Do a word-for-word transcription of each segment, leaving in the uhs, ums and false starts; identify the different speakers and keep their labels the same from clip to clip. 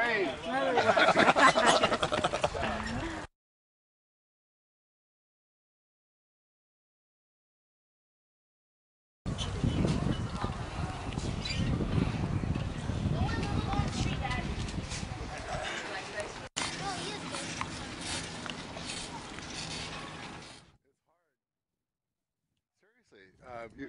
Speaker 1: way. Uh, you,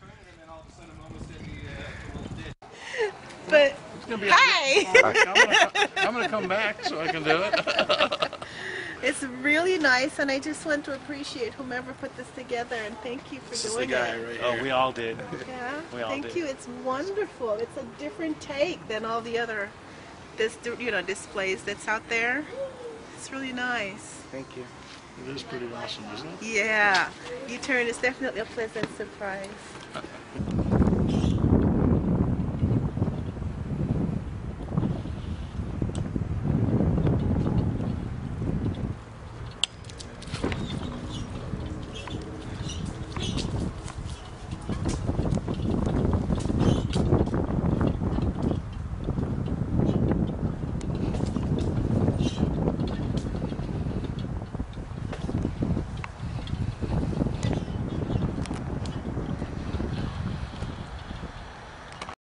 Speaker 2: But hi,
Speaker 1: I'm going to come back so I can do it.
Speaker 2: it's really nice, and I just want to appreciate whomever put this together, and thank you for
Speaker 1: This is
Speaker 2: doing
Speaker 1: the guy
Speaker 2: it.
Speaker 1: right
Speaker 3: Oh,
Speaker 1: here.
Speaker 3: we all did.
Speaker 2: Yeah,
Speaker 3: We all
Speaker 2: thank
Speaker 3: did.
Speaker 2: you. It's wonderful. It's a different take than all the other, this you know displays that's out there. It's really nice.
Speaker 3: Thank you.
Speaker 1: It is pretty awesome, isn't it?
Speaker 2: Yeah, U-turn is definitely a pleasant surprise.